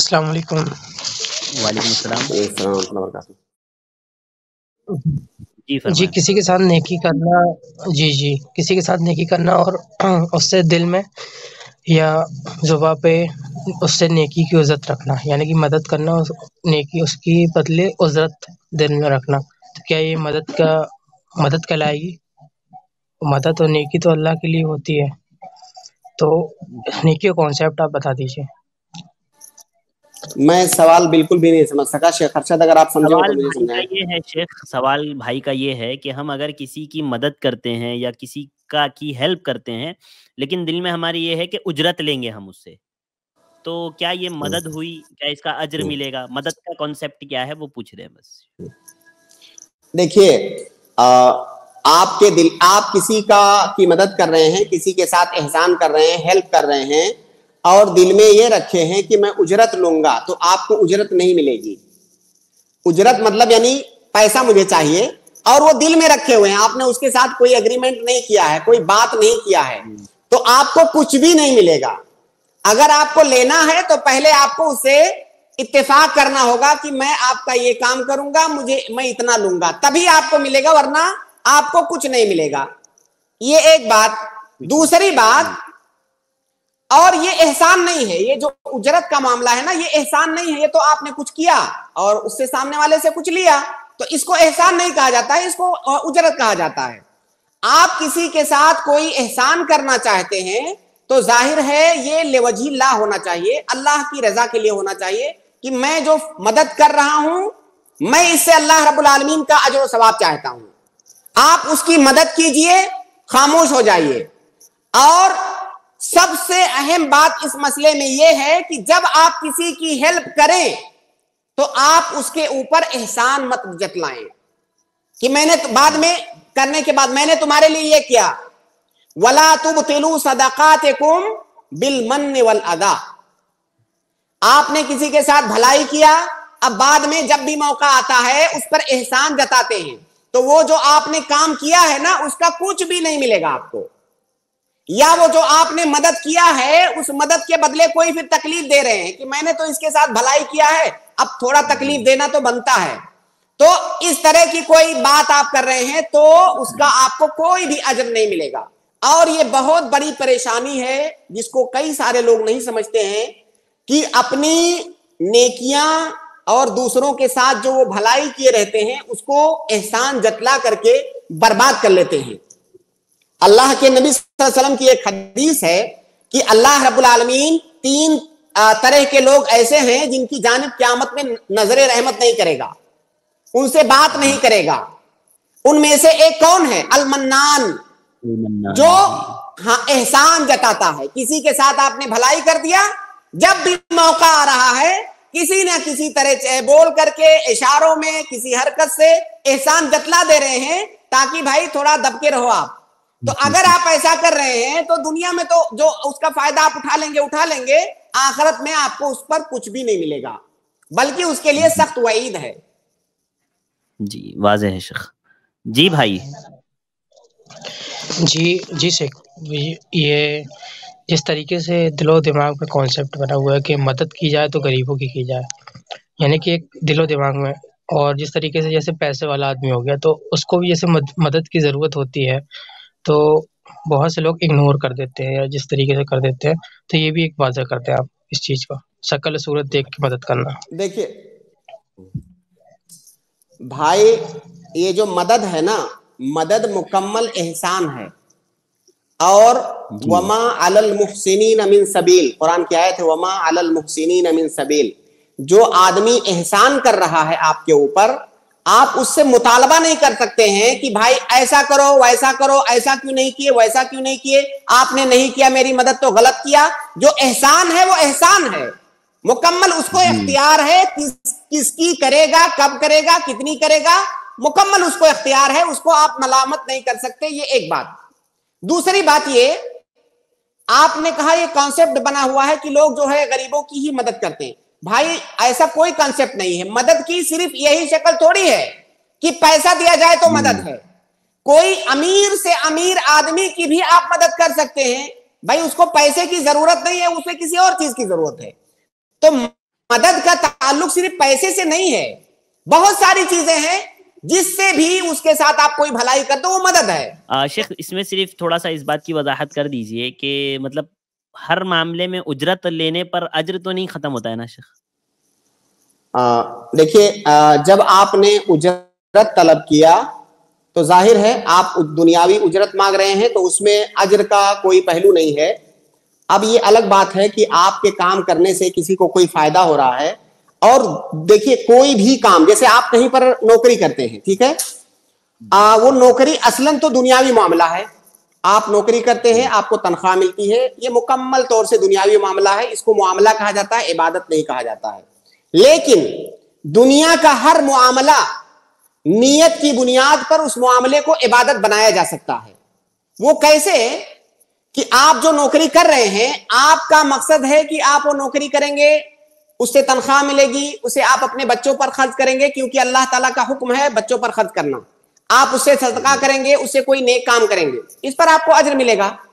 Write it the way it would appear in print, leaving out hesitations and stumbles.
السلام علیکم۔ وعلیکم السلام۔ السلام ورحمۃ اللہ وبرکاتہ۔ جی فرمائیں۔ جی کسی کے ساتھ نیکی کرنا، جی کسی کے ساتھ نیکی کرنا اور اس سے دل میں یا زباں پہ اس سے نیکی کی عزت رکھنا، یعنی کہ مدد کرنا، نیکی اس کی بدلے عزت دل میں رکھنا، تو کیا یہ مدد کہلائے گی؟ مدد اور نیکی تو اللہ کے لیے ہوتی ہے، تو نیکی کا کانسیپٹ آپ بتا دیجیے۔ میں سوال بالکل بھی نہیں سمجھ سکا، شیخ ارشد اگر آپ سمجھو تو مجھے سمجھائیں۔ یہ ہے شیخ، سوال بھائی کا یہ ہے کہ ہم اگر کسی کی مدد کرتے ہیں یا کسی کی ہیلپ کرتے ہیں، لیکن دل میں ہماری یہ ہے کہ اجرت لیں گے ہم اس سے، تو کیا یہ مدد ہوئی؟ کیا اس کا اجر ملے گا؟ مدد کا کانسیپٹ کیا ہے وہ پوچھ رہے ہیں بس۔ دیکھیے، آپ کسی کی مدد کر رہے ہیں، کسی کے ساتھ احسان کر رہے ہیں، ہیلپ کر رہے ہیں، اور دل میں یہ رکھے ہیں کہ میں اجرت لوں گا، تو آپ کو اجرت نہیں ملے گی۔ اجرت مطلب یعنی پیسہ مجھے چاہیے، اور وہ دل میں رکھے ہوئے ہیں، آپ نے اس کے ساتھ کوئی اگریمنٹ نہیں کیا ہے، کوئی بات نہیں کیا ہے، تو آپ کو کچھ بھی نہیں ملے گا۔ اگر آپ کو لینا ہے تو پہلے آپ کو اسے اتفاق کرنا ہوگا کہ میں آپ کا یہ کام کروں گا، میں اتنا لوں گا، تبھی آپ کو ملے گا، ورنہ آپ کو کچھ نہیں ملے گا۔ یہ ایک بات۔ دوسری بات، اور یہ احسان نہیں ہے، یہ جو اجرت کا معاملہ ہے نا، یہ احسان نہیں ہے، یہ تو آپ نے کچھ کیا اور اس سے سامنے والے سے کچھ لیا، تو اس کو احسان نہیں کہا جاتا ہے، اس کو اجرت کہا جاتا ہے۔ آپ کسی کے ساتھ کوئی احسان کرنا چاہتے ہیں تو ظاہر ہے یہ لوجہ اللہ ہونا چاہیے، اللہ کی رضا کے لیے ہونا چاہیے، کہ میں جو مدد کر رہا ہوں میں اس سے اللہ رب العالمین کا اجر و ثواب چاہتا ہوں۔ آپ اس کی مدد کیجئے، خاموش ہو جائیے۔ اور سب سے اہم بات اس مسئلے میں یہ ہے کہ جب آپ کسی کی ہیلپ کریں تو آپ اس کے اوپر احسان مت جتلائیں کہ میں نے بعد میں کرنے کے بعد میں نے تمہارے لیے یہ کیا، وَلَا تُبْطِلُوا صَدَقَاتِكُمْ بِالْمَنِّ وَالْأَذَىٰ۔ آپ نے کسی کے ساتھ بھلائی کیا، اب بعد میں جب بھی موقع آتا ہے اس پر احسان جتاتے ہیں، تو وہ جو آپ نے کام کیا ہے نا اس کا کچھ بھی نہیں ملے گا آپ کو، یا وہ جو آپ نے مدد کیا ہے اس مدد کے بدلے کوئی پھر تکلیف دے رہے ہیں کہ میں نے تو اس کے ساتھ بھلائی کیا ہے، اب تھوڑا تکلیف دینا تو بنتا ہے، تو اس طرح کی کوئی بات آپ کر رہے ہیں تو اس کا آپ کو کوئی بھی اجر نہیں ملے گا۔ اور یہ بہت بڑی پریشانی ہے جس کو کئی سارے لوگ نہیں سمجھتے ہیں، کہ اپنی نیکیاں اور دوسروں کے ساتھ جو وہ بھلائی کیے رہتے ہیں اس کو احسان جتلا کر کے برباد کر لیتے ہیں۔ اللہ کے نبی صلی اللہ علیہ وسلم کی ایک حدیث ہے کہ اللہ رب العالمین 3 طرح کے لوگ ایسے ہیں جن کی جانب قیامت میں نظر رحمت نہیں کرے گا، ان سے بات نہیں کرے گا۔ ان میں سے ایک کون ہے؟ المنان، جو احسان جتاتا ہے۔ کسی کے ساتھ آپ نے بھلائی کر دیا، جب بھی موقع آ رہا ہے کسی نہ کسی طرح بول کر کے، اشاروں میں، کسی حرکت سے احسان جتلا دے رہے ہیں تاکہ بھائی تھوڑا دب کے رہو آپ۔ تو اگر آپ ایسا کر رہے ہیں تو دنیا میں تو جو اس کا فائدہ آپ اٹھا لیں گے، آخرت میں آپ کو اس پر کچھ بھی نہیں ملے گا، بلکہ اس کے لیے سخت وعید ہے۔ جی واضح ہے شیخ۔ جی بھائی۔ جی شیخ، یہ جس طریقے سے دل و دماغ میں کانسیپٹ بنا ہوا ہے کہ مدد کی جائے تو غریبوں کی جائے، یعنی کہ ایک دل و دماغ میں، اور جس طریقے سے جیسے پیسے والا آدمی ہو گیا تو اس کو بھی جیسے مدد کی ضرورت ہوتی ہے، تو بہت سے لوگ اگنور کر دیتے ہیں یا جس طریقے سے کر دیتے ہیں، تو یہ بھی ایک واضح کرتے ہیں آپ اس چیز کو، شکل صورت دیکھ کے مدد کرنا۔ دیکھیے بھائی، یہ جو مدد ہے نا، مدد مکمل احسان ہے، اور وما علی المحسنین من سبیل، قرآن کی آیت ہے وما علی المحسنین من سبیل۔ جو آدمی احسان کر رہا ہے آپ کے اوپر، آپ اس سے مطالبہ نہیں کر سکتے ہیں کہ بھائی ایسا کرو ویسا کرو، ایسا کیوں نہیں کیے ویسا کیوں نہیں کیے، آپ نے نہیں کیا میری مدد تو غلط کیا۔ جو احسان ہے وہ احسان ہے مکمل، اس کو اختیار ہے کس کی کرے گا، کب کرے گا، کتنی کرے گا، مکمل اس کو اختیار ہے، اس کو آپ ملامت نہیں کر سکتے۔ یہ ایک بات۔ دوسری بات، یہ آپ نے کہا یہ کانسیپٹ بنا ہوا ہے کہ لوگ جو ہے غریبوں کی ہی مدد کرتے ہیں۔ بھائی ایسا کوئی کانسیپٹ نہیں ہے، مدد کی صرف یہی شکل تھوڑی ہے کہ پیسہ دیا جائے تو مدد ہے۔ کوئی امیر سے امیر آدمی کی بھی آپ مدد کر سکتے ہیں، بھائی اس کو پیسے کی ضرورت نہیں ہے، اسے کسی اور چیز کی ضرورت ہے، تو مدد ताल्लुक सिर्फ पैसे से नहीं है, बहुत सारी चीजें हैं जिससे भी उसके साथ आप कोई भलाई करते हो, वो मदद है। शेख, इसमें सिर्फ थोड़ा सा इस बात की वजाहत कर दीजिए कि मतलब हर मामले में उजरत लेने पर अज्र तो नहीं खत्म होता है ना शेख? देखिए, जब आपने उजरत तलब किया तो जाहिर है आप दुनियावी उजरत मांग रहे हैं, तो उसमें अज्र का कोई पहलू नहीं है। अब ये अलग बात है कि आपके काम करने से किसी को कोई फायदा हो रहा है। और देखिए, कोई भी काम, जैसे आप कहीं पर नौकरी करते हैं, ठीक है, वो नौकरी असलन तो दुनियावी मामला है। आप नौकरी करते हैं, आपको तनख्वाह मिलती है, ये मुकम्मल तौर से दुनियावी मामला है, इसको मुआमला कहा जाता है, इबादत नहीं कहा जाता है। लेकिन दुनिया का हर मुआमला नीयत की बुनियाद पर उस मुआमले को इबादत बनाया जा सकता है। वो कैसे कि आप जो नौकरी कर रहे हैं, आपका मकसद है कि आप वो नौकरी करेंगे, उससे तनख्वाह मिलेगी, उसे आप अपने बच्चों पर खर्च करेंगे, क्योंकि अल्लाह ताला का हुक्म है बच्चों पर खर्च करना। आप उससे सदका करेंगे, उससे कोई नेक काम करेंगे, इस पर आपको अज्र मिलेगा।